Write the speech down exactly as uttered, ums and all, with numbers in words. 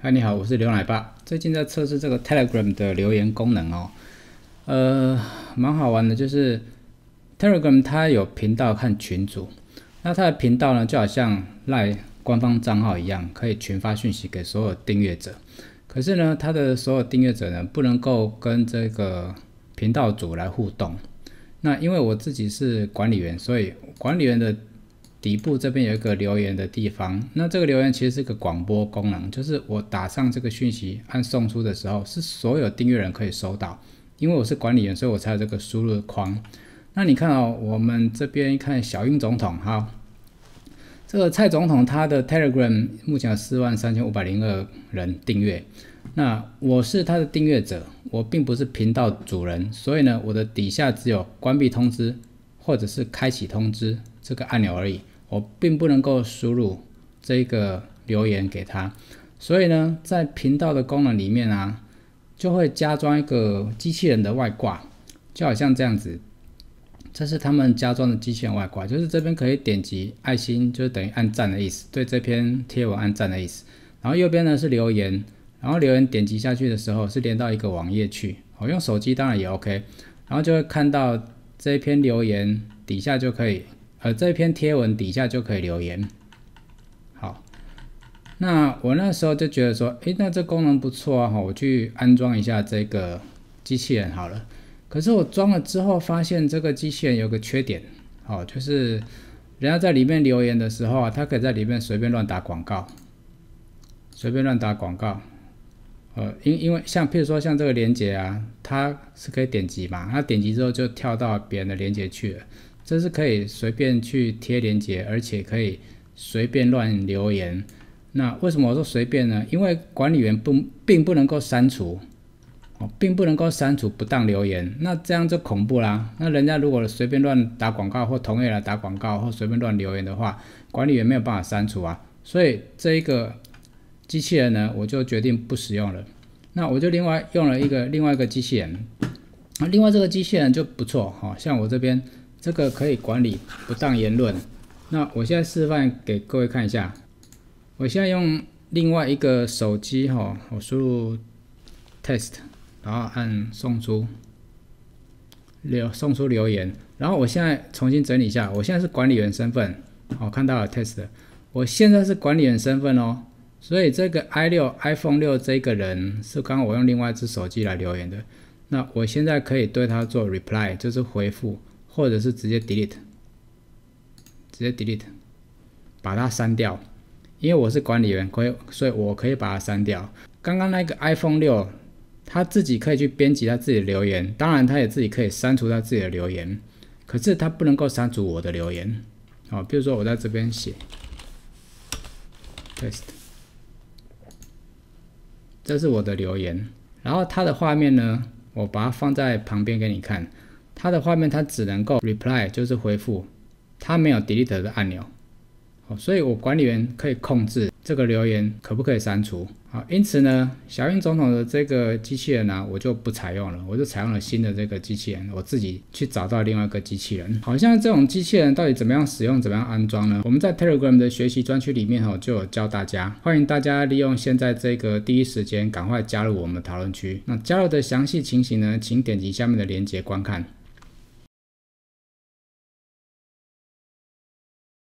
嗨，你好，我是刘奶爸。最近在测试这个 Telegram 的留言功能哦，呃，蛮好玩的，就是 Telegram 它有频道和群组，那它的频道呢，就好像 LINE 官方账号一样，可以群发讯息给所有订阅者。可是呢，它的所有订阅者呢，不能够跟这个频道主来互动。那因为我自己是管理员，所以管理员的底部这边有一个留言的地方，那这个留言其实是个广播功能，就是我打上这个讯息按送出的时候，是所有订阅人可以收到。因为我是管理员，所以我才有这个输入的框。那你看哦，我们这边看小英总统，好，这个蔡总统他的 Telegram 目前有四万三千五百零二人订阅，那我是他的订阅者，我并不是频道主人，所以呢，我的底下只有关闭通知或者是开启通知这个按钮而已。我并不能够输入这个留言给他，所以呢，在频道的功能里面啊，就会加装一个机器人的外挂，就好像这样子。这是他们加装的机器人外挂，就是这边可以点击爱心，就是等于按赞的意思，对这篇贴文按赞的意思。然后右边呢是留言，然后留言点击下去的时候是连到一个网页去，我用手机当然也 OK， 然后就会看到这篇留言底下就可以。呃，这篇贴文底下就可以留言。好，那我那时候就觉得说，诶，那这功能不错啊，我去安装一下这个机器人好了。可是我装了之后，发现这个机器人有个缺点，好，就是人家在里面留言的时候啊，他可以在里面随便乱打广告，随便乱打广告。呃，因因为像譬如说像这个连结啊，它是可以点击嘛，它点击之后就跳到别人的连结去了。这是可以随便去贴连结，而且可以随便乱留言。那为什么我说随便呢？因为管理员不并不能够删除，哦，并不能够删除不当留言。那这样就恐怖啦。那人家如果随便乱打广告，或同业来打广告，或随便乱留言的话，管理员没有办法删除啊。所以这一个机器人呢，我就决定不使用了。那我就另外用了一个另外一个机器人。那另外这个机器人就不错，哦，像我这边。这个可以管理不当言论。那我现在示范给各位看一下。我现在用另外一个手机哈，我输入 test， 然后按送出，留送出留言。然后我现在重新整理一下，我现在是管理员身份，好，看到了 test， 我现在是管理员身份哦。所以这个 i 六 iPhone 六这个人是刚刚我用另外一只手机来留言的。那我现在可以对他做 reply， 就是回复。或者是直接 delete， 直接 delete， 把它删掉。因为我是管理员，可以，所以我可以把它删掉。刚刚那个 iPhone 六，他自己可以去编辑他自己的留言，当然他也自己可以删除他自己的留言，可是他不能够删除我的留言。好，比如说我在这边写 test， 这是我的留言，然后它的画面呢，我把它放在旁边给你看。它的画面它只能够 reply， 就是回复，它没有 delete 的按钮，所以我管理员可以控制这个留言可不可以删除。好，因此呢，小英总统的这个机器人啊，我就不采用了，我就采用了新的这个机器人，我自己去找到另外一个机器人。好像这种机器人到底怎么样使用，怎么样安装呢？我们在 Telegram 的学习专区里面就有教大家，欢迎大家利用现在这个第一时间赶快加入我们的讨论区。那加入的详细情形呢，请点击下面的链接观看。